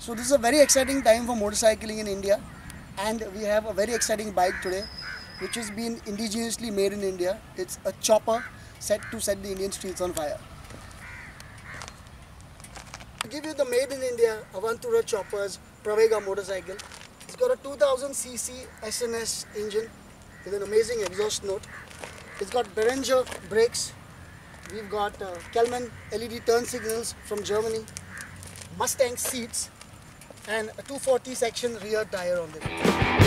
So this is a very exciting time for motorcycling in India, and we have a very exciting bike today which has been indigenously made in India. It's a chopper set to set the Indian streets on fire. To give you the made in India Avantura Chopper's Pravega motorcycle, it's got a 2000cc SNS engine with an amazing exhaust note. It's got Behringer brakes. We've got Kelman LED turn signals from Germany, Mustang seats, and a 240 section rear tire on it.